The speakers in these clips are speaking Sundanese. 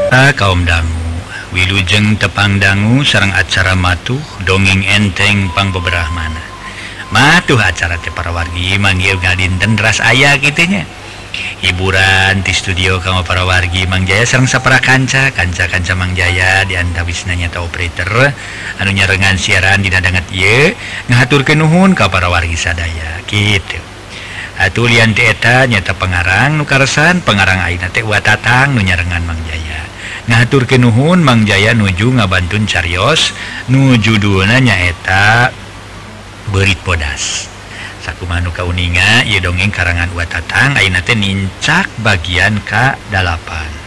kaum dangu Wilujeng tepang dangu sareng acara matuh dongeng enteng pang beberapa mana matuh acara teh para wargi manggil ngadinten ras aya gitunya hiburan di studio kamu para wargi Mang Jaya sareng sapara kanca Mang Jaya diantawisna nyata operator anu nyarengan siaran dina danget ieu ngahaturkeun nuhun ka para wargi sadaya kitu. Atuh lian teh eta nyata pengarang nu karesan pengarang ayeuna teh Watatang nu nyarengan Mang Jaya. Ngahaturkeun nuhun Mang Jaya nuju ngabantun carios nu judulna nyaeta Beurit Bodas. Sakumaha nu kauninga ieu dongeng karangan Watatang ayeuna teh nincak bagian ka-8.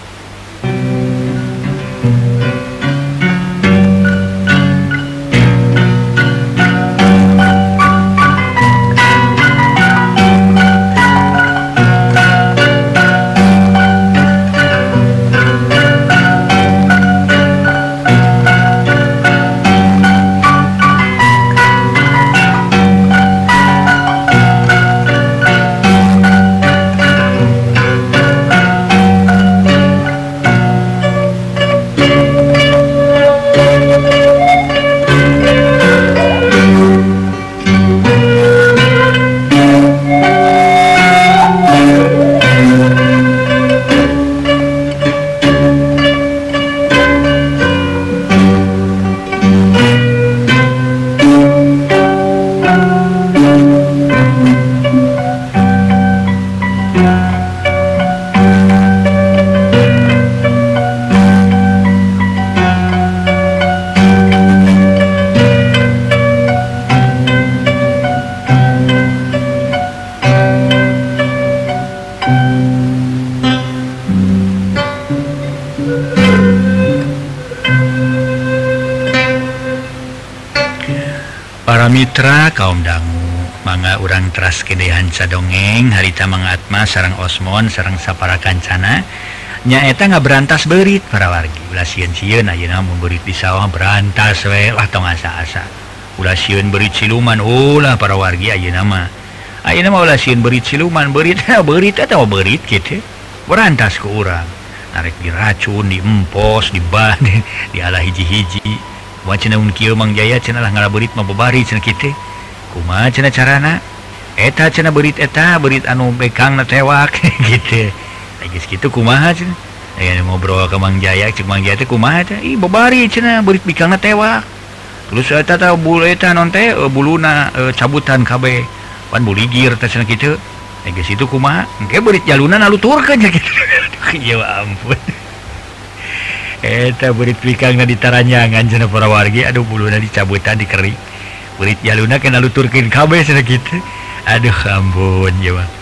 Para mitra kaum dangu mangga urang teras kedehan sadongeng harita mangatma sareng Osmon sareng sapara kancana nyaeta ngaberantas beurit para wargi ulah sieun-sieun ayeuna mun beurit di sawah berantas we lah tong asa-asa ulah sieun beurit siluman ulah para wargi ayeuna mah ulah sieun beurit siluman beurit eta beurit kitu berantas ku urang narek diracun diempos dibah dialah hiji-hiji wacana kieu Mang Jaya cenah lah ngalaberit mah babari cenah kitu kumaha cenah carana eta cenah beurit anu bekangna tewak gitu geus kitu kumaha cenah aya ngobrol ka Mang Jaya cek Mang Jaya teh kumaha teh ih babari cenah beurit bekangna tewak terus eta teh bulu eta non teh buluna cabutan kabeh pan buligir teh cenah kitu geus kitu kumaha engke beurit jaluna naluturkeun kitu ya ampun eta beurit pikangna ditaranyangan cenah para wargi aduh buluna dicabutan dikering beurit jaluna kena luturkeun kabeh cenah kitu aduh ampun ya mah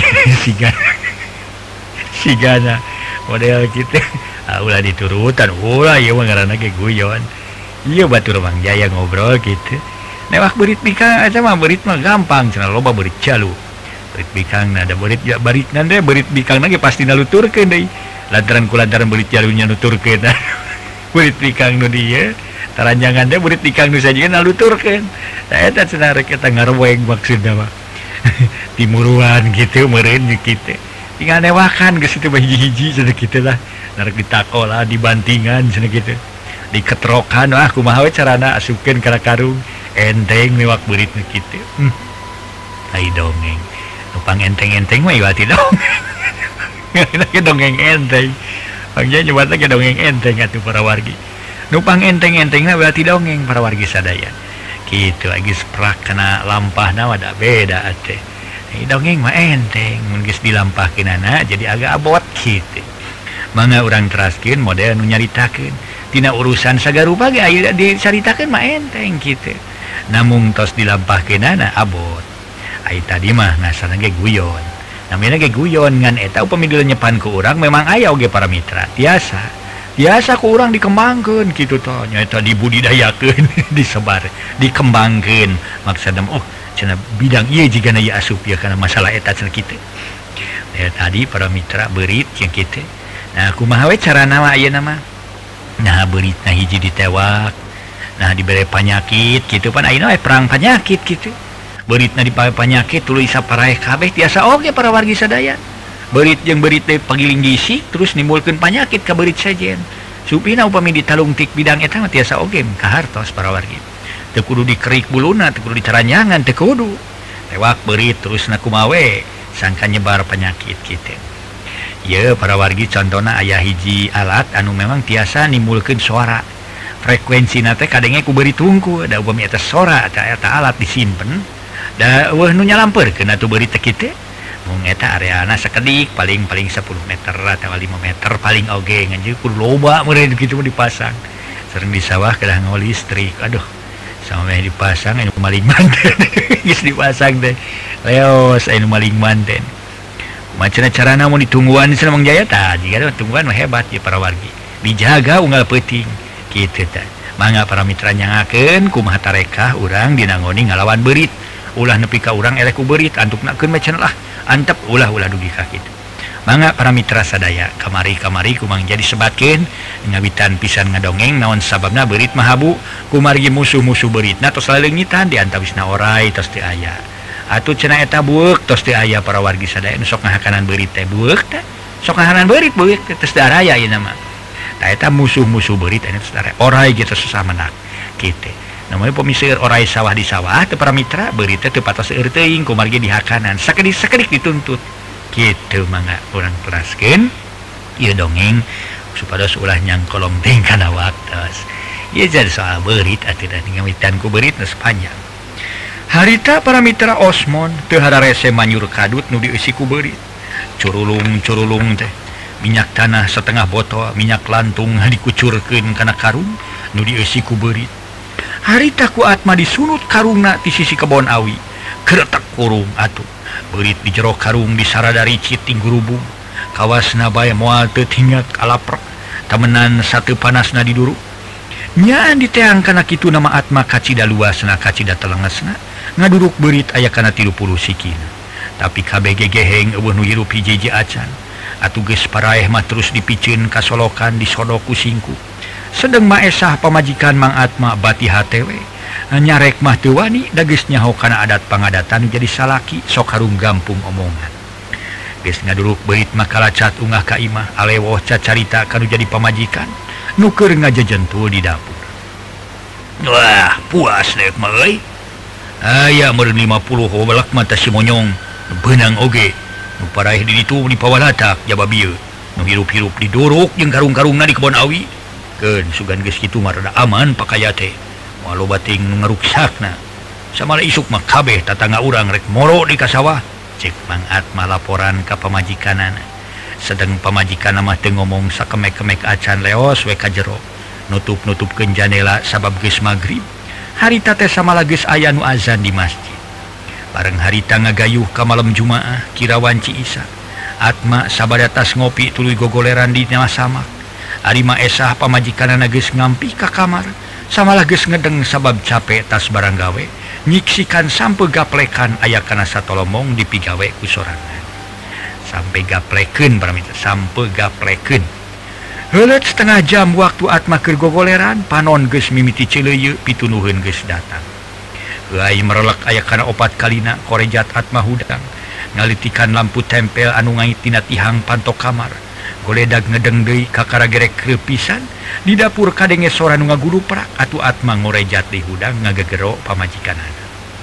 sigana model kitu ulah diturutan ulah ieu mah ngaranna ge guyon ieu batur Mang Jaya ngobrol kitu newak beurit pikang eta mah beurit mah gampang cenah loba beurit jalu beurit pikangna da beurit baritna teh beurit pikangna ge pasti naluturkeun deui lantaran beurit jalunya nuturkeun beurit pikang nu dieu taranjangan teh beurit pikang nu sajian naluturkeun eta cenah rek eta ngarweng maksudna mah timuruan gitu meureun kitu tinggal newakan geus kitu hiji-hiji cenah kitu lah narek ditakola dibantingan cenah kitu diketrokan kumaha we carana asupkeun kana karung enteng mewak beurit nu kitu ai dongeng nupang enteng-enteng mah ieu ati dongeng ini dongeng enteng Mang Jaya nyebatna ke dongeng enteng atuh para wargi nupang enteng-entengna berarti dongeng para wargi sadaya kitu lagi sprak kana lampahna wadah beda teh dongeng mah enteng mun geus dilampahkeunana jadi agak abot kitu mangga urang teraskeun model nu nyaritakeun tina urusan sagarupa ge aya dicaritakeun mah enteng kitu namung tos dilampahkeunana abot ai tadi mah ngasana ge guyon namanya ge guyon ngan eta upami dilenyepan ku urang memang aya oge para mitra biasa ku urang dikembangkeun kitu tah nyaeta dibudidayakeun disebar dikembangkeun maksudna cenah bidang ieu jigana ieu asup ya kana masalah eta cenah kitu tadi para mitra beurit yang kitu nah kumaha we carana mah ayeuna mah nah beuritna hiji ditewak nah dibere panyakit kitu pan ayeuna perang panyakit kitu beuritna dipae panyakit tuluy saparaeh kabeh tiasa oge para wargi sadaya berit yang berit pagiling gizi terus nimbulkan penyakit ke berit sajen supina upami ditalung tik bidang eta mah tiasa oge kahartos para wargi teu kudu dikerik buluna teu kudu dicaranyangan teu kudu lewat berit terus na kumawe sangka nyebar penyakit kitu ya para wargi contohna aya hiji alat anu memang tiasa nimbulkeun suara frekuensi nate kadenge ku berit tungku da upami eta suara eta alat disimpen da eueuh nu nyalampeurkeun atuh berit teh kitu mung eta areana sakedik paling 10 meter atau 5 meter paling oge nganjeun kudu loba meureun kitu dipasang sering di sawah kedah ngau listrik aduh sampai dipasang anu maling manten geus dipasang teh leos anu maling manten macana carana mun ditungguan di Mang Jaya tah jiga tungguan mah hebat ya para wargi dijaga unggal peuting kitu teh mangga para mitra nyangakeun kumaha tarekah urang dina ngoni ngalawan beurit ulah nepi ka urang elek ku beurit antuknakeun macana lah antep ulah dugi ka kitu mangga para mitra sadaya kamari ku Mang jadi sebatkeun ngawitan pisan ngadongeng naon sababna beurit mah habu kumargi musuh-musuh beuritna tos laleungitan di antawisna orai tos teu aya atuh cenah eta bueuk tos teu aya para wargi sadaya nu sok ngahakanan beurit teh bueuk teh sok ngahanan beurit bueuk tos daraya ieu mah tah eta musuh-musuh beurit anu tos daraya orai gitu susamenak kitu namanya pemisir orai sawah di sawah teu para mitra beurit teh teu patos seueur teuing kumargi dihakanan sakedik dituntut kitu mangga urang teraskeun ieu dongeng supados ulah nyangkolong teh kana waktos ieu jadi soal beurit atuh da ngawitan ku beurit nu panjang harita para mitra Osmon teu hararese manyur kadut nu dieusi ku beurit curulung teh minyak tanah setengah botol minyak lantung dikucurkeun kana karung nu dieusi ku beurit harita ku Atma disunut karungna di sisi kebon awi keretak kurung atuh beurit di jero karung disaradari citing gurubung kawasna bae moal teu tinggal kalaprek tamenan satu panasna diduru nya diteang kana kitu nama Atma kacida luasna kacida telengesna ngaduruk beurit aya kana 30 sikina tapi kabeh gegeheng eueuh nu hirup hiji-hiji acan atuh geus paraeh mah terus dipikeun kasolokan disodok ku singku sedeng maesah pamajikan Mang Atma bati hatewe nyarek mah teu wani da geus nyaho kana adat pangadatan jadi salaki sok harung gampung omongan geus ngaduruk beurit mah kalacat ungah ka imah alewoh cacarita kanu jadi pamajikan nu keur ngajejentul di dapur wah puas dek mah euy aya meureun 50 hobalak mah teh si monyong beunang oge nu paraeh di ditu di pawalatak jaba bieu nu hirup-hirup didorok jeung karung-karungna di kebon awi keun sugan geus kitu mah rada aman pakaya teh walau bating ngaruksakna samala isuk mah kabeh tatangga urang rek moro di kasawah cek Mang Atma laporan ka pamajikanana sedeng pamajikan mah teu ngomong sakemek-kemek acan leos we ka jero nutup-nutupkeun jandela sabab geus magrib harita teh samala geus aya nu azan di masjid bareng harita ngagayuh ka malam Jumaah kirawan Ciisa Atma sabada tas ngopi tuluy gogoleran di samak ari maesah pamajikanana geus ngampi ka kamar samalah geus ngedeng sabab capek tas barang gawe nyiksikan sampai gaplekan aya kana satolomong dipigawe ku sorangan sampai gaplekeun para mitra sampai gaplekeun heuleut setengah jam waktu Atma keur gogoleran panon geus mimiti ceuleuyeuk pitunuheun geus datang heuai merelek aya kana 4 kalina korejat Atma hudang ngalitikan lampu tempel anu ngait tina tihang pantok kamar goledag ngedeng deui ka karagerek kreupisan di dapur kadenge sora nu ngaguru prak atuh Atma ngorejat di hudang ngagegero pamajikanana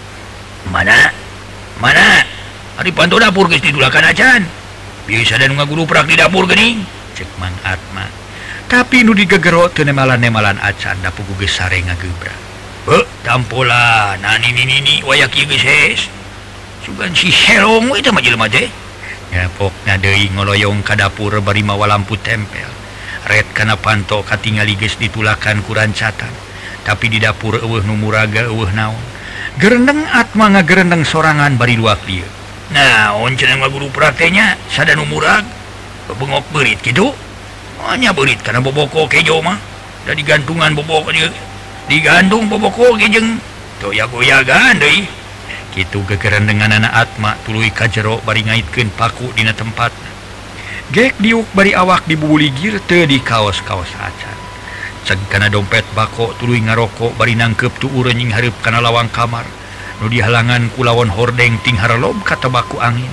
mana ari panto dapur geus didulakan acan biasa dan ngaguru prak di dapur geuning cek Mang Atma tapi nu digegero teu nemalan-nemalan acan da pugu geus sare ngagebrak heuh tampola nani waya kieu geus sugan si serong we teh mah jelema teh nyapokna deui ngoloyong ka dapur bari mawa lampu tempel red kana panto katingali geus ditulakan ku rancatan tapi di dapur eueuh nu muraga eueuh naon gerendeng Atma ngagerendeng sorangan bari luak dieu naon cenah ngaguru praktenya sada nu murag bengok beurit kitu nya beurit kana boboko kejo mah da digantungan boboko digantung boboko ge jeung goyah-goyagan deui kitu gegerendengan anak Atma tuluy ka jero bari ngaitkeun paku dina tempatna gek diuk bari awak dibubuligir teu di kaos-kaos acan ceg kana dompet bako tuluy ngarokok bari nangkep tu ureuning hareup kana lawang kamar nu dihalangan ku lawan hordeng ting harelob ka tabaku angin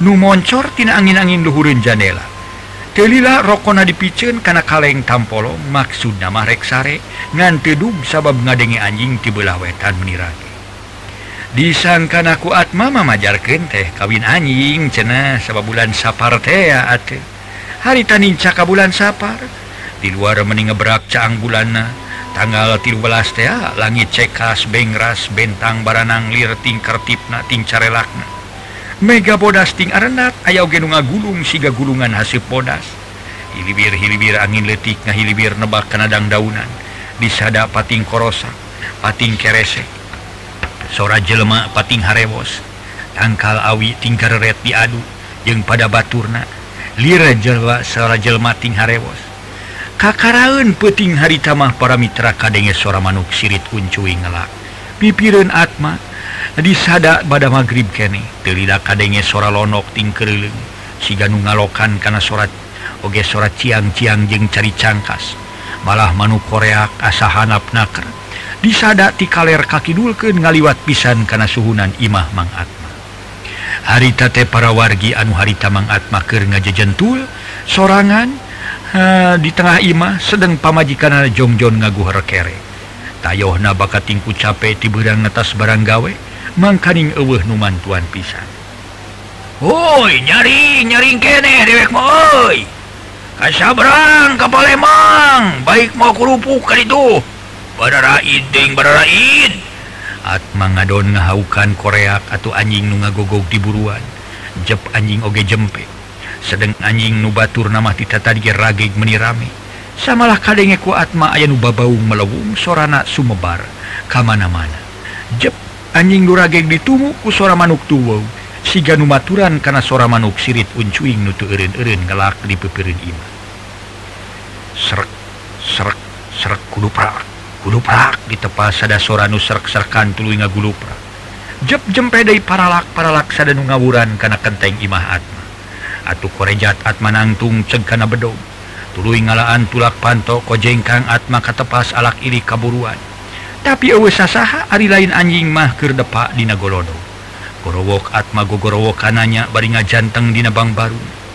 nu moncor tina angin-angin luhureun jandela. Teu lila rokona dipiceun kana kaleng tampolo maksud nama rek sare ngan teu dug sabab ngadenge anjing ti beulah wetan menirage. Disangkana ku Atma mamajarkeun teh kawin anjing cenah sabab bulan Sapar teh atuh. Harita ninca ka bulan Sapar di luar meni ngebrak caang bulanna tanggal 13 teh langit cekas bengras bentang baranang lir ting kertipna ting carelakna. Mega bodas ting arendat aya oge nu ngagulung siga gulungan haseup bodas. Hilibir-hilibir angin leutik ngahilibir nebak kana dangdaunan. Disada pating korosak, pating keresek. Sora jelema pating harewos. Tangkal awi ting gareret diadu jeung pada baturna. Lira jelema sora jelema ting harewos. Kakaraeun peuting harita mah para mitra kadenge sora manuk sirit uncuing ngelak. Pipireun Atma disada pada magrib kene teu lida kadenge sora lonok ting keureuleng siga nu ngalokan kana sora oge sora ciang-ciang jeung cari cangkas malah manuk koreak asa hanap naker disada ti kaler kakidulkeun ngaliwat pisan kana suhunan imah Mang Atma. Harita teh para wargi anu harita Mang Atma keur ngajejentul sorangan di tengah imah sedeng pamajikanna jongjon ngaguher kere. Tayohna bakat tingku cape ti beurang ngetas barang gawe mangkaning eueuh nu mantuan pisan. Hoi, nyaring keneh dewek mah euy. Kasabrang ka Palembang, baik mau kurupuk ka ditu. Badaraid ting badaraid. Atma ngadon ngahaukan koreak atuh anjing nu ngagogog di buruan. Jep anjing oge jempe. Sedeng anjing nu batur namah titatadi rageg meuni rame. Samalah kadenge ku Atma aya nu babaung melewung sorana sumebar ka mana-mana. Jep anjing nu rageg ditumu ku sora manuk tuweuh. Siga nu maturan kana sora manuk sirit uncuing nu teu eureun-eureun ngelak di peupeureun imah. Srek srek srek guluprak ditepas sada sora nu srek-srekan tuluy ngaguluprak. Jep jempe deui paralak sada nu ngawuran kana kenteng imah Atma. Atuh korejat Atma nangtung ceug kana bedog. Tuluy ngalaan tulak panto kojengkang Atma katepas alak iri kaburuan. Tapi eueuh sasaha ari lain anjing mah keur depa dina golodo. Gorowok Atma gogorowok kananya bari ngajanteng dina bang baru.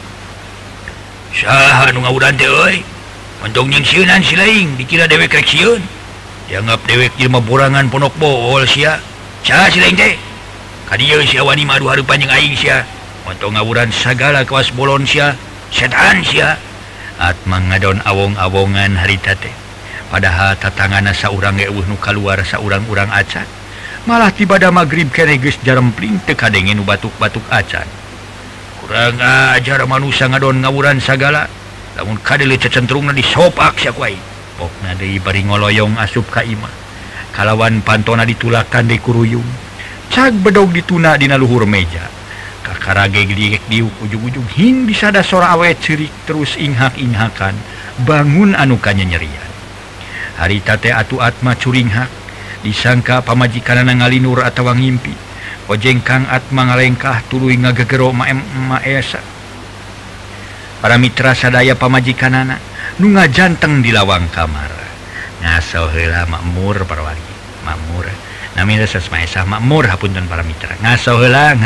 Saha nu ngawuran teh euy? Montong jeung sieunan si laing dikira dewek rek sieun. Dianggap dewek jelema borangan ponok bohol sia. Saha si laing teh? Ka dieu sia wani madu hareupan jeung aing sia. Montong ngawuran sagala kawas bolon sia. Setan sia. Atma ngadon awong-awongan harita teh. Padahal tatangana saurang ge eueuh nu kaluar saurang-urang acan. Malah tibada magrib kene geus jarempling teu kadenge nu batuk-batuk acan. Kurang ajar manusia ngadon ngawuran sagala. Lamun kadele cecentrungna disopak sia ku aing. Pokna deui bari ngoloyong asup ka imah. Kalawan pantona ditulakan deui kuruyung. Cag bedog dituna dina luhur meja. Kakarage diek diuk ujung-ujung hing disada sora awet ceurik terus inghak-inghakan bangun anu kanyerian. Harita teh atuh Atma curinghak disangka pamajikanana ngalinur atawa ngimpi. Kojengkang Atma ngalengkah tuluy ngagegero maesa. Para mitra sadaya pamajikanana nu ngajanteng di lawang kamar. Ngaso heula makmur para wargi, makmur. Nami resas maesa makmur hapunten para mitra. Ngaso heula.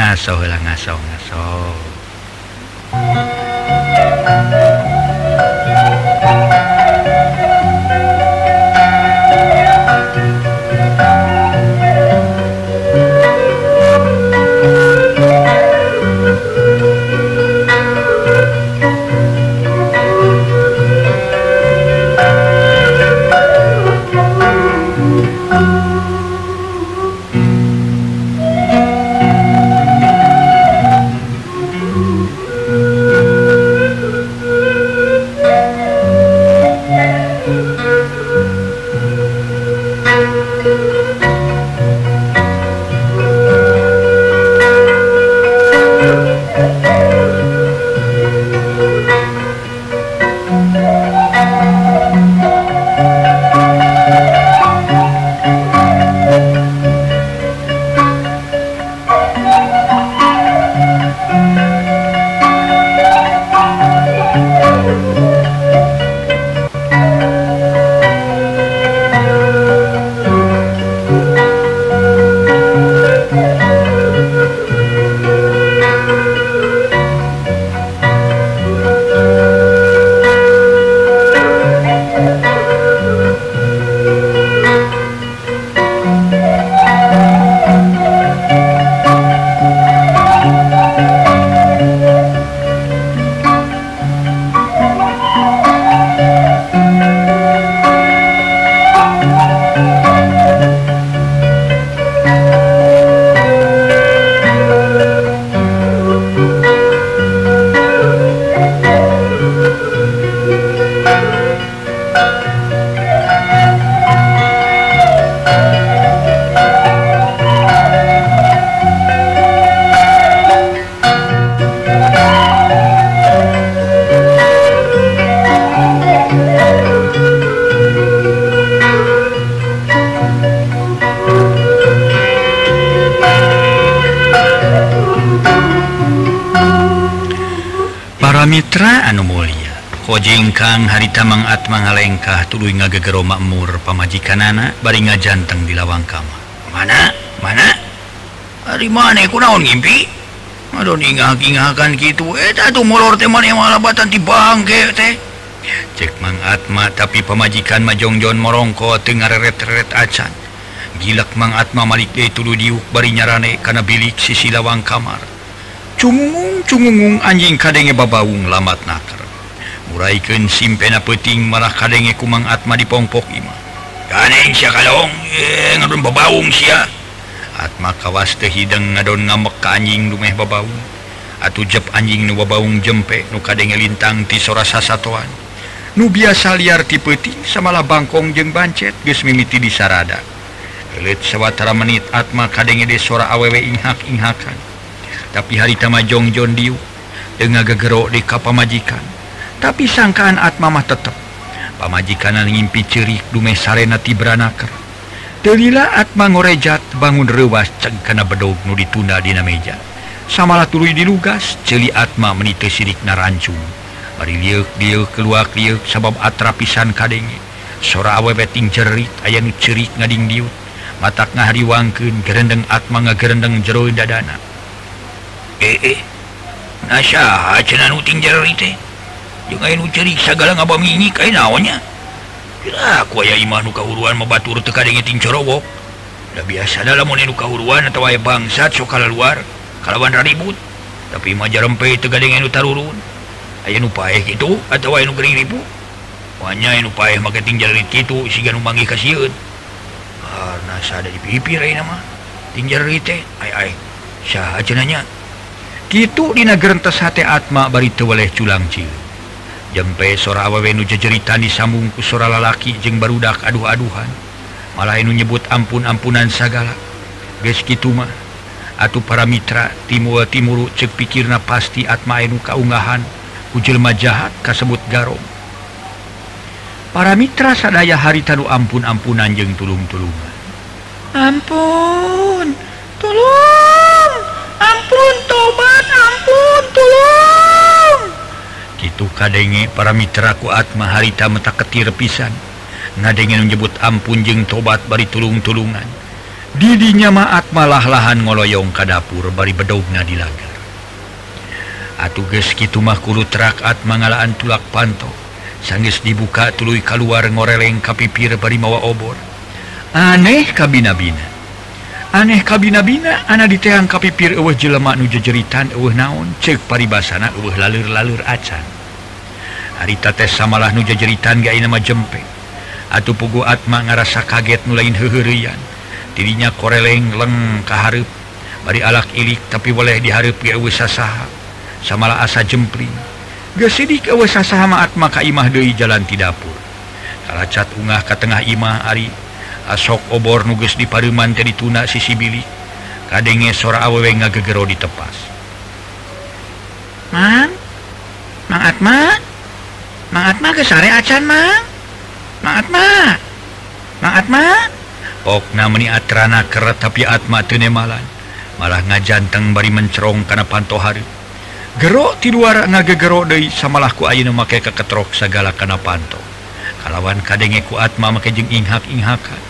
Mitra anu mulia hojengkang harita Mang Atma ngalengkah tuluy ngagegero makmur pamajikanana bari ngajanteng di lawang kamar. Mana hari mana kunaon ngimpi adon ingah-ingahakan kitu eta tuh molor teh maneh malabatan ti bangke teh cek Mang Atma. Tapi pamajikan majongjon morongko teu ngareret-reret acan. Gilak Mang Atma malik deui tuluy diuk bari nyarane kana bilik sisi lawang kamar. Cungung anjing kadenge babaung lamat naker. Muraikeun simpena peuting malah kadenge ku Mang Atma dipongpok imah. Ganeng sia kalong ngadon babaung sia. Atma kawas teh hideng ngadon ngamek ka anjing lumeh babaung. Atuh jep anjing nu babaung jempe nu kadenge lintang ti sora sasatoan. Nu biasa liar ti peuting samalah bangkong jeung bancet geus mimiti disarada. Euleut sawatara menit Atma kadenge de sora awewe inghak-inghakan. Tapi harita majongjon diuk teu ngagegero di ka pamajikan. Tapi sangkaan Atma mah tetep pamajikanan ngimpi ceurik dumeh sarena ti branaker. Teu lila Atma ngorejat bangun reuwas ceg kana bedog nu ditunda dina meja. Samalah tuluy dilugas ceuli Atma meuni teu sirikna rancung. Bari lieuh keluak lieuh sabab atra pisan kadenge. Sora awewe ting cerit aya nu ceurik ngading diut. Matak ngahariwangkeun gerendeng Atma ngagerendeng jero dadana. Nasaha cenah nu ting cerit teh? Jeung aya nu ceurik sagala ngabamingik aya naonnya? Kira aku aya imah nu kahuruan mabatur teu kadenge ting corowok. Da biasa da lamun nu kahuruan atawa aya bangsat sok kalaluar kalawan ribut. Tapi mah jarempe teu kadenge nu tarurun. Aya nu paeh kitu atawa aya nu gering ribu. Wanya anu paeh make ting cerit kitu siga nu manggih ka sieun. Karna sada dipipir ayeuna mah. Ting cerit teh ai saha cenah nya? Kitu dina gerentes hate Atma bari teu weleh culang cieu. Jempe sora awewe nu jejeritan disambung ku sora lalaki jeung barudak aduh-aduhan. Malah anu nyebut ampun-ampunan sagala. Geus kitu mah atuh para mitra timuru ceuk pikirna pasti Atma anu kaunggahan ku jelema jahat kasebut garong. Para mitra sadaya harita nu ampun-ampunan jeung tulung-tulungan. Ampun, tulung, ampun tobat, ampun tulung. Kitu kadenge para mitra ku Atma harita mata ketir pisan. Ngadenge nyebut ampun jeung tobat bari tulung-tulungan. Didinya mah Atma lah-lahan ngoloyong ka dapur bari bedogna di lagar. Atuh geus kitu mah kudu terak Atma ngalaan tulak panto. Sanggeus dibuka tuluy kaluar ngoreleng ka pipir bari mawa obor. Aneh kabina-bina ana diteang ka pipir eueuh jelema nu jejeritan eueuh naon ceuk paribasana eueuh laleur-laleur acan. Harita teh samalah nu jejeritan ge ayeuna mah jempe. Atuh pugu Atma ngarasa kaget nu lain heuheureuyan. Dirinya koreleng leng ka hareup bari alak ilik tapi boleh dihareup ge eueuh sasaha. Samalah asa jempling. Geus sidik eueuh sasaha mah Atma ka imah deui jalan ti dapur. Kalacat ungah ka tengah imah ari asok obor nu geus dipareuman teh dituna sisi bilik. Kadenge sora awewe ngagegero di tepas. Mang Atma geus sare acan Mang Atma pokna meuni atrana keret tapi Atma teu nemalan. Malah ngajanteng bari mencerong kana panto hareup. Gero ti luar ngagegero deui samalah ku ayeuna make kaketrok sagala kana panto. Kalawan kadenge ku Atma make jeung inghak-inghakan.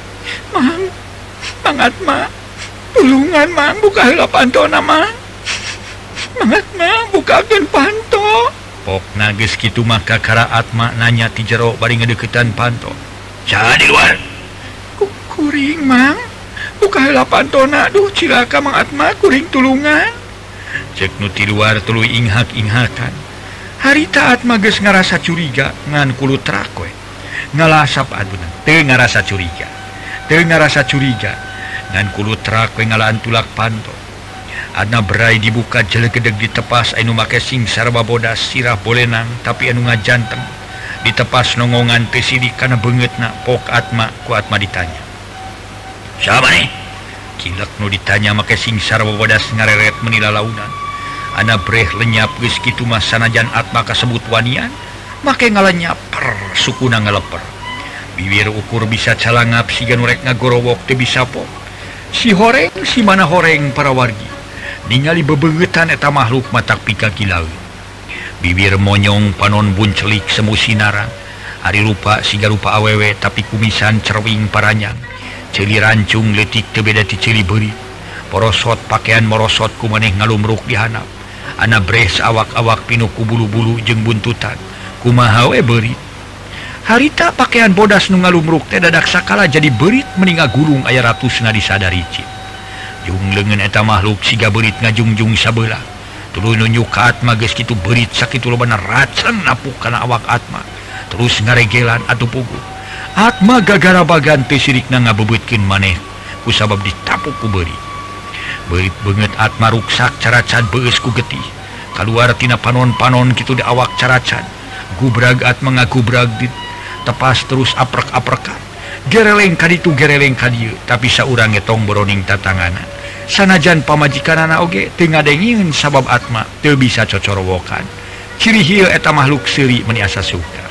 Mang Atma, tulungan Mang buka heula pantona Mang. Mang Atma bukakeun panto. Pokna geus kitu mah kakara Atma nanya ti jero bari ngadeuketan panto. Saha di luar? Kuring Mang, buka heula pantona. Duh cilaka Mang Atma kuring tulungan. Cek nu ti luar tuluy inghak-inghakan. Harita Atma geus ngarasa curiga ngan kulut terak we. Ngalasap adunan teu ngarasa curiga ngan kulut terak we ngalaan tulak panto. Adna berai dibuka jelegedeg ditepas anu make singsar babodas sirah bolenang tapi anu ngajanteng ditepas nongongan teu sidik kana beungeutna. Pok Atma ku Atma ditanya. Saha maneh? Kilek nu ditanya make singsar babodas ngareret meuni lalaunan. Ana breh lenyap geus kitu mah sanajan Atma kasebut wanian make ngalenyap sukuna ngaleper. Bibir ukur bisa calangap siga nu rek ngagorowok teu bisa pok. Si horeng si mana horeng para wargi ningali bebeungeutan eta makhluk matak pika kilaeun. bibir monyong panon buncelik semu sinarang hari rupa siga rupa awewe tapi kumisan cerwing paranyang celi rancung letik teu beda ti celi beurit porosot pakaian morosot ku maneh ngalumruk di hanap ana bres awak-awak pinuh ku bulu-bulu jeung buntutan kumaha we beurit harita pakaian bodas nu ngalumruk teh dadak sakala jadi beurit meninga gulung aya ratusna di sadaricin jung leungeun eta makhluk siga beurit ngajungjung sabeula tuluy nu nyuka Atma geus kitu beurit sakitu lobana racen napuk kana awak Atma terus ngaregelan atuh puguh Atma gagara bagan teu sirikna ngabebeutkeun maneh kusabab ditapuk ku beurit beungeut Atma ruksak caracan beus ku getih kaluar tina panon-panon kitu di awak caracan gubrag Atma ngagubrag di tepas terus aprek-aprekan gereleng kaditu gereleng kadieu tapi saurang getong boroning tatanganan sanajan pamajikanana oge teu ngadengieun sabab Atma teu bisa cocorowokan ciri hieu eta makhluk seuri meni asa suka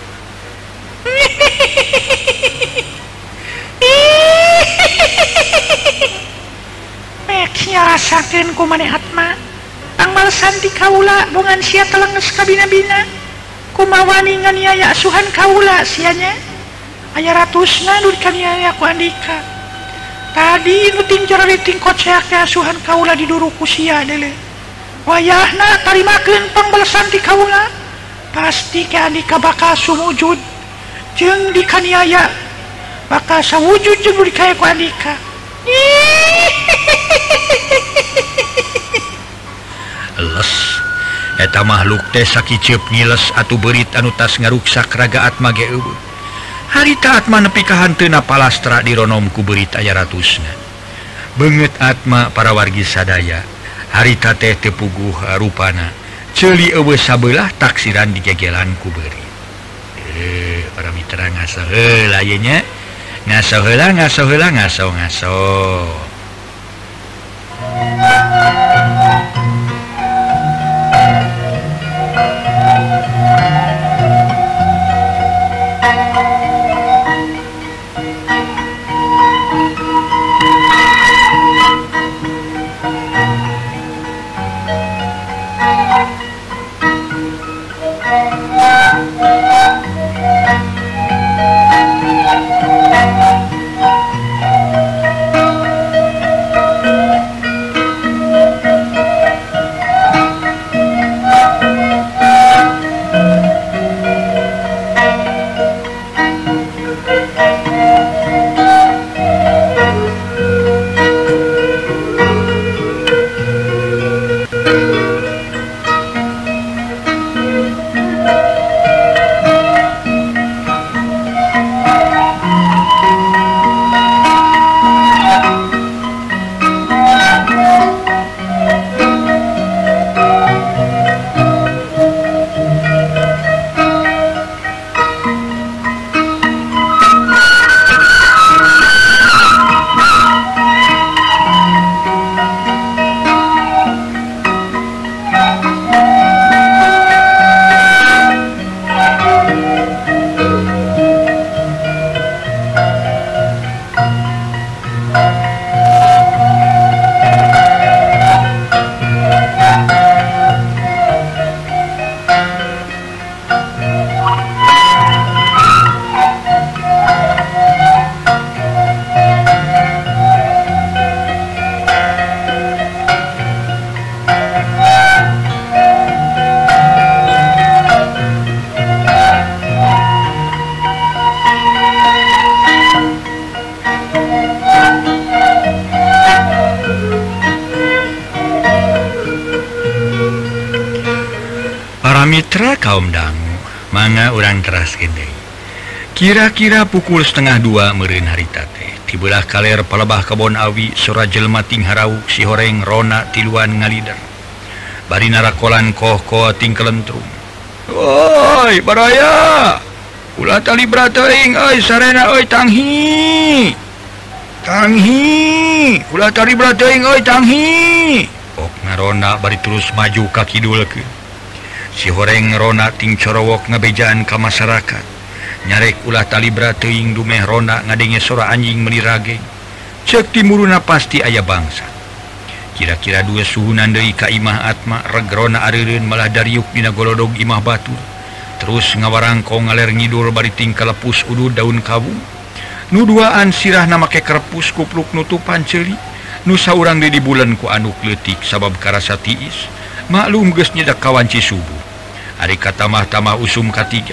sia rasakeun ku maneh Atma tangmal santi kaula dongan sia telenges kabina-bina kumawani nganiaya asuhan kaula sianya aya ratusna nu dikaniaya ku Andika tadi nu tinjor riting koceak teh asuhan kaula diduru ku sia deuleu wayahna tarimakeun pangbalesan ti kaula pasti ke Andika bakal sumujud jeung dikaniaya bakal sawujud jeung nu dikaya ku Andika les eta makhluk teh sakiceup ngiles atuh beurit anu tas ngaruksak raga Atma ge eueuh harita Atma nepi ka hanteuna palastra dironom ku beurit aya ratusna beungeut Atma para wargi sadaya harita teh teu puguh rupana ceuli eueuh sabelah taksiran digegelan ku beurit para mitra ngaso heula ieu nya ngaso heula ngaso Mitra kaum dangu manga urang teraskeun deui kira-kira pukul 1:30 meureun harita teh ti beulah kaler palebah kebon awi sora jelema ting harauk si horeng rona tiluan ngalider bari narakolan koh-koh ting kelentrum oi baraya ulah tali brateuing euy sarena euy tanghi ulah tali brateuing euy tanghi ok ngarona bari terus maju ka kidulkeun si horeng rona ting corowok ngabejaan ka masyarakat nyarek ulah talibra teuing dumeh rona ngadenge sora anjing melirage cek timuruna pasti aya bangsa kira-kira dua suhunan dari ka imah Atma regrona arireun malah dariuk dina golodog imah batur terus ngawarangko ngaler ngidul bari tingkah lepus udud daun kabung nu duaan sirahna make kerpus kupluk nutupan ceuli nu saurang di bulan ku anu leutik sabab karasa tiis maklum geus nyedak kawanci subuh ari katamah-tamah usum katiga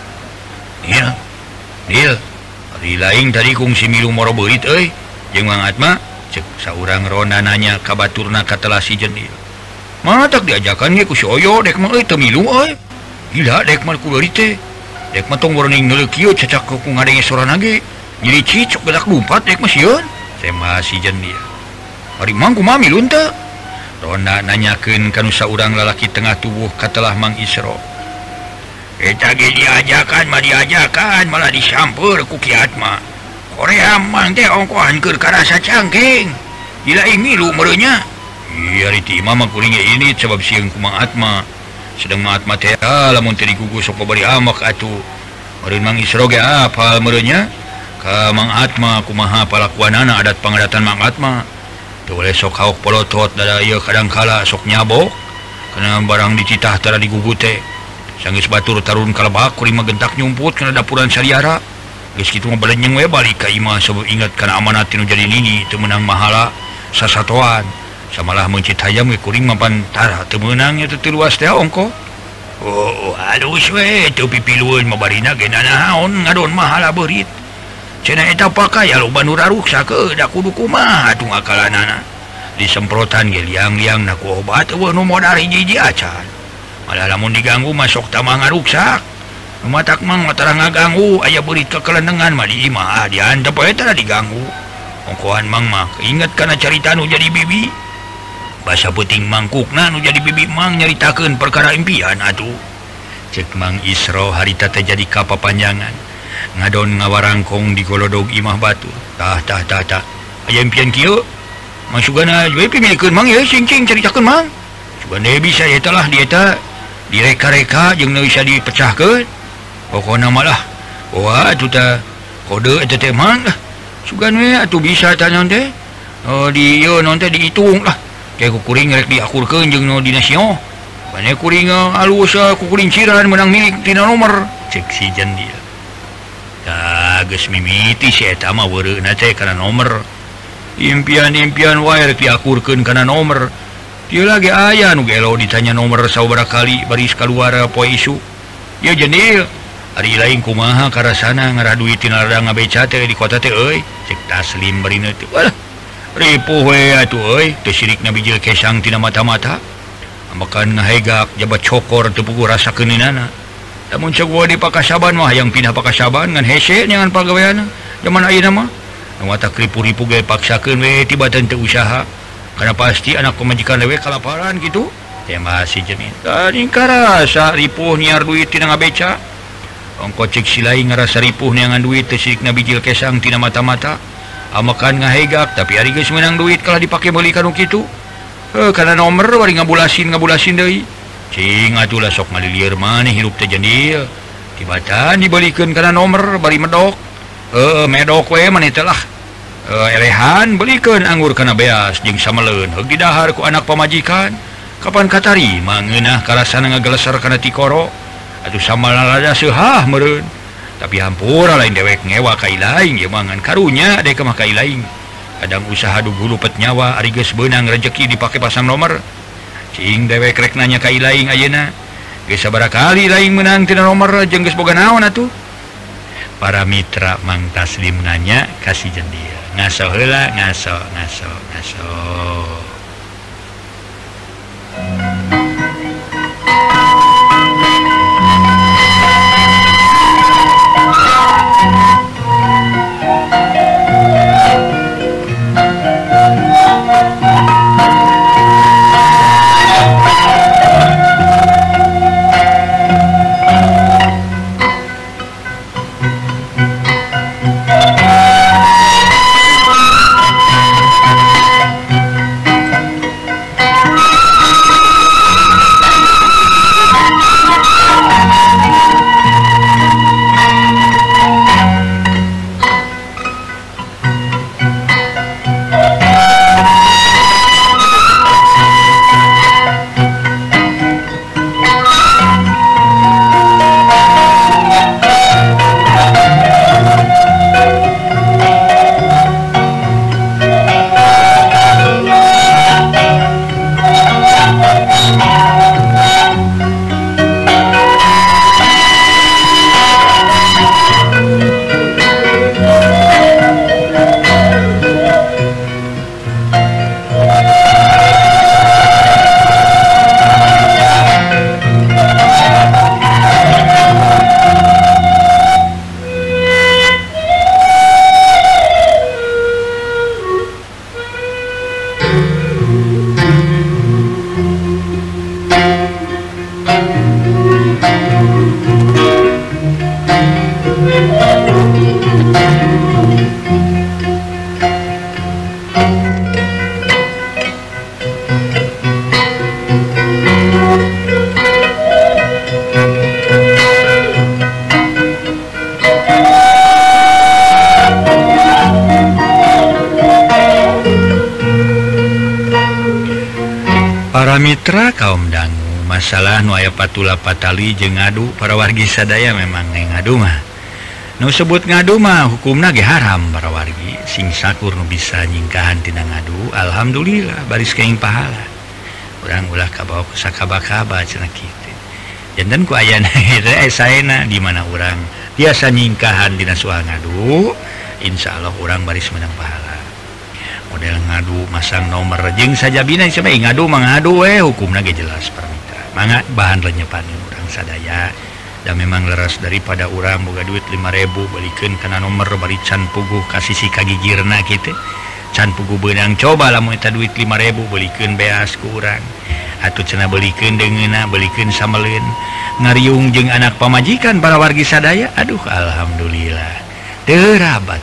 Nil ari laing tadi kungsi milu moro beurit euy jeung Mang Atma cek saurang ronda nanya ka baturna katelah si Jenil matak diajakan ge ku si Oyo dek mah euy teu milu euy gila dek mah ku beurit teh dek mah tong warning neuleuh kieu cacak ku ngadenge sorana ge nyeri cicok bedak lumpat dek mah sieun tema si Jenil ari mang kumaha milun teh ronda nanyakeun kanu saurang lalaki tengah tubuh katelah Mang Isro eta ge diajakan mah diajakan malah disampeur ku Ki Atma Korea mang teh ongkohan keur karasa cangking gila milu merenya iya riti imah mah kuring ini sebab sieun ku Mang Atma sedang Mang Atma teh lamun teu digugus sok bari amak atuh meureun Mang Isro ge apal merenya ka Mang Atma kumaha palakuanana adat pangadatan Mang Atma teu boleh sok hauk polotot dada ieu kadangkala sok nyabok kana barang dicitah tara digugu teh sanggeus batur tarun kalebak kuring mah gentak nyumput kana dapuran sariara geus kitu mah balenyeng we balik ka imah sabab ingat kana amanat nu jadi nini teu meunang mahala sasatoan samalah mencit hayam we kuring mah pantara teu meunang nya teu luas teh ongko halus we teu pipilueun mah barina ge naon ngadon mahala beurit cenah eta pakai loba nu raruksa ke da kudu kumaha atuh ngakalanana disemprotan ge liang-liang na ku obat eueuh nu modal hiji-hiji acan malah lamun diganggu masuk tamah ngaruksak nu matak mang matara ngaganggu aya beurit kekelenengan mah di imah diantep we tara diganggu ongkohan mang mah keinget kana carita nu jadi bibi basa peuting mangkukna nu jadi bibi mang nyaritakeun perkara impian atuh cek Mang Isro harita teh jadi kapapanjangan ngadon ngawarangkong di golodog imah batu tah aya impian kieu masugana we pimikeun mang ye cing-cing caritakeun mang sugana bisa eta lah di eta direka-reka jeung nu bisa dipecahkeun pokona malah wah atuh teh kode eta teh mang lah sugan we atuh bisa tanya teh di ieu non teh dihitung lah kayak kuring rek diakurkeun jeung nu dina sio bane kuring alus kuring ciran menang milik tina nomor cek si Jendil tah geus mimiti si eta mah weureuna teh kana nomor impian-impian wae rek diakurkeun kana nomor dia lagi aya nu gelo ditanya nomor sabaraha kali baris kaluar poe isu ya Jendil ari lain kumaha karasana ngarah duit tina ladang ngabeca teh di kota teh euy cek Taslim barina teh walah ripuh we atuh euy teu sirikna bijil kesang tina mata-mata amakan ngahegak jabat cokor teu puguh rasa keuninana lamun cek gua di Pakasaban mah hayang pindah Pakasaban ngan hese nyangan pagaweana zaman ayeuna mah nu mata ripu-ripu ge paksakeun we tibatan teu usaha karena pasti anak pemajikan lewe kalaparan gitu ya masih jenis tadi karasa ripuh niar duit tina ngabeca ongko cek silai ngarasa ripuh niangan duit tesik na bijil kesang tina mata-mata amakan ngahegak tapi ari geus menang duit kalah dipake meuli kanu kitu kana nomor bari ngabulasin deui cing atuh lah sok ngalilieur maneh hirup teh Jendil tibatan dibelikeun kana nomor bari medok medok we maneh teh lah elehan belikeun anggur kana beas jeung sameleun heug didahar ku anak pamajikan kapan katarima ngeunah karasana ngageleser kana tikoro atuh samalada seunah meureun tapi hampura lain dewek ngewa ka ilaing ieu mah ngan karunya dek mah ka ilaing kadang usaha dugulu pet nyawa ari geus beunang rezeki dipake pasang nomor cing dewek rek nanya ka ilaing ayeuna geus sabaraha kali ilaing meunang tina nomor jeung geus boga naon atuh para mitra Mang Taslim nanya ka si Jendil ngaso heula ngaso Mitra kaum dangu masalah nu aya patula patali jeung ngadu para wargi sadaya memang ngadu mah nu sebut ngadu mah hukumna ge haram para wargi sing sakur nu bisa nyingkahan tina ngadu alhamdulillah baris keing pahala urang ulah kabawa kusakaba-kaba cenah kitu janten ku ayana saena di mana urang biasa nyingkahan dina soal ngadu insyaallah urang baris menang pahala model ngadu masang nomor jeung sajabina sampai ngadu mangadu hukumna ge jelas para mitra mangga bahan renyepan urang sadaya dan memang leres daripada urang boga duit 5.000 balikeun kana nomor bari can puguh kasih si kagigirna kitu can puguh beunang coba lamun eta duit 5.000 balikeun beas ku urang atuh cenah balikeun deungeuna balikeun sameleun ngariung jeung anak pamajikan para wargi sadaya aduh alhamdulillah teu rabat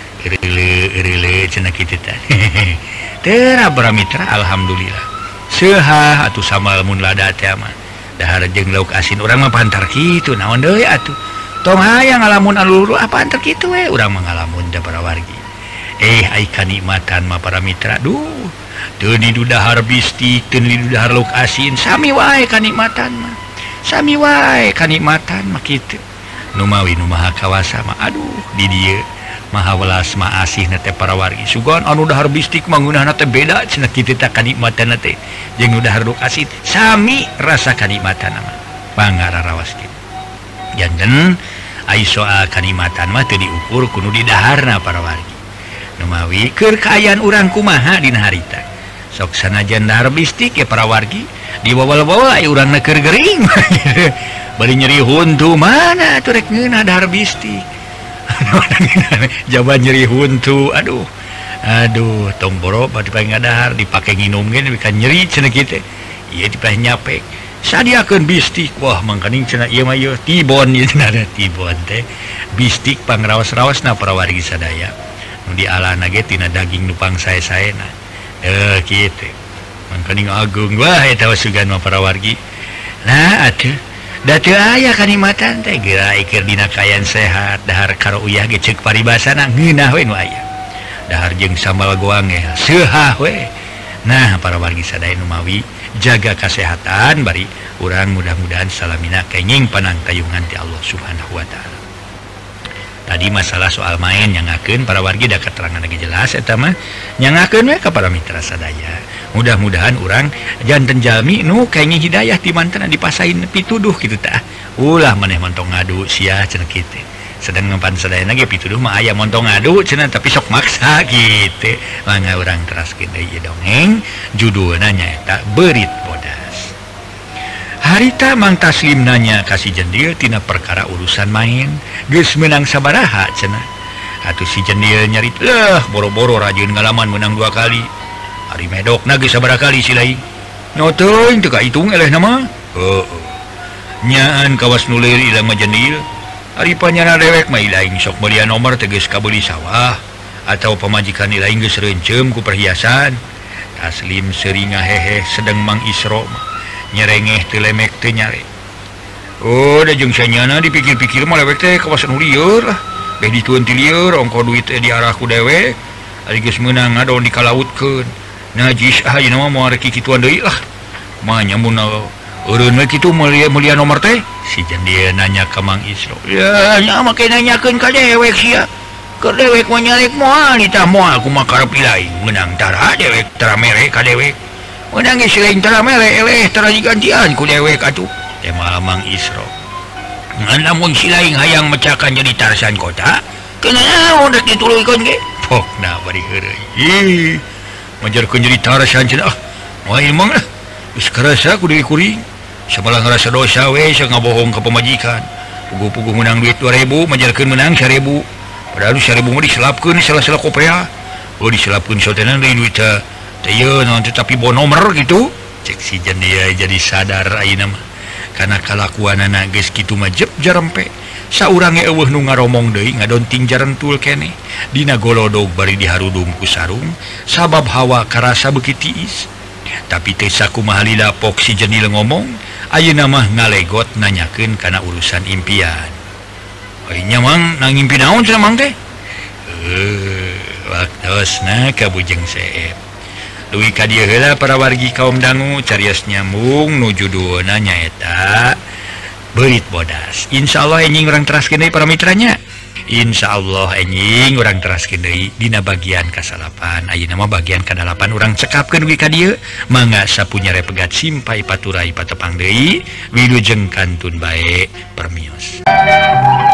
Rile cenah kitu teh. Tera para mitra alhamdulillah. Seha atuh sama lamun lada teh mah. Dahar jeung lauk asin urang mah pantar kitu naon deui atuh. Tong hayang ngalamun alulu apa antar kitu we urang mah ngalamun da para wargi. Ai kanikmatan mah para mitra. Duh. Teu nidu dahar bistik, teu nidu dahar lauk asin, sami wae kanikmatan mah. Sami wae kanikmatan mah kitu. Nu mawi nu maha kawasa mah aduh di dieu maha welas ma asih teh para wargi sugan anu dahar bistik mangunahna teh beda cenah kitu teh kanikmatan teh jeung nu dahar asin sami rasa kanikmatan mah pangararawas kitu janten ai soal kanikmatan mah teu diukur kudu di daharna para wargi nu mawi keur kaayaan urang kumaha dina harita sok sanajan dahar bistik ya para wargi di bawal-bawal ai urangna keur gering bari nyeri huntu mana atuh rek ngeunah dahar bistik jaban nyeri huntu aduh tong boro bade paling ngadahar dipake nginum ge kan nyeri cenah kitu ieu dipake nyapek sadiakeun bistik wah mangkaning cenah ieu mah ieu tibon ieu cenah tibon teh bistik pangraos-raosna para wargi sadaya nu dialana ge tina daging nu pangsae-saena kitu mangkaning agung wah eta sugan mah para wargi nah atuh da teu aya kanikmatan teh geura ikir dina kayan sehat dahar karo uyah ge ceuk paribasana ngeunah we nu aya dahar jeung sambal goang ge seuhah we nah para wargi sadaya nu mawi jaga kesehatan bari urang mudah-mudahan salamina kenging panang tayungan ti Allah Subhanahu wa taala tadi masalah soal main nyangakeun para wargi da keterangan lagi jelas eta mah nyangakeun we ka para mitra sadaya mudah-mudahan urang janten jalmi nu kenging hidayah ti mantena dipasain pituduh kitu tah ulah maneh montong ngadu sia cenah kitu sedang ngempan sadayana ge pituduh mah aya montong ngadu cenah tapi sok maksa kitu mangga urang teraskeun deui dongeng judulna nyaeta Beurit Bodas. Harita Mang Taslim nanya kasih jendil tina perkara urusan main geus menang sabaraha cenah atuh si jendil nyarit boro-boro rajin ngalaman menang 2 kali ari medok nage sabaraha kali si lain noteuing teu kahitung eleh nama nyaan kawas nu leuri ilang majendil ari panyana dewek mah ilaing sok belia nomor teh geus kabeuli sawah atau pamajikan ilaing geus reuncem ku perhiasan Taslim seuring ngahehe sedeng Mang Isro nyerengeh teu lemek teu nyare da jeung sanyana dipikir-pikir mah lewek teh kawas nu lieur lah beh ditueun ti lieur ongko duit teh diarah ku dewek ari geus meunang ngadon dikalautkeun najis ayeuna mah moal rek kituan deui lah mah nyamun eureun we kitu mulia nomor teh si jendil nanya ka Mang Isro ya nya mah ke nanyakeun ka dewek sia keur dewek mah nyarek moal nitah moal kumaha karep ilaing meunang tara dewek tara mere ka dewek meunang geus lain tara mere eleh tara digantian ku dewek atuh teh mah Mang Isro ngan lamun si laing hayang mecakan jadi Tarsan kota keuna naon rek dituluykeun ge pokna bari heureuy majarkeun jadi Tarsan cenah moal imang geus karasa ku deui kuring sabalah ngarasa dosa we sok ngabohong ka pamajikan puguh-puguh menang duit 2000 majarkeun menang 1000 padahal 1000 mah diselapkeun salah-salah koprea diselapkeun sotenan deui duit teh ieu naon tapi bawa nomor gitu cek si jendil jadi sadar ayeuna mah kana kalakuanana geus kitu mah jep jarempe saurange eueuh nu ngaromong deui ngadonting jarentul keneh dina golodog bari diharudung ku sarung sabab hawa karasa beuki tiis tapi teu sakumaha lidapok si jendil ngomong ayeuna mah ngalegot nanyakeun kana urusan impian nya Mang nang ngimpi naon cenah Mang teh waktosna ka Bujeng Seep Luwi ka dieu heula para wargi kaum dangu carios nyambung nuju dueuna nyaeta beurit bodas. Insyaallah enjing urang teraskeun deui para mitranya. Insyaallah enjing urang teraskeun deui dina bagian kasalapan. Ayeuna mah bagian kadalapan urang cekapkeun dugi ka dieu mangga sapunya repegat simpai paturai patepang deui wilujeng kantun bae permios.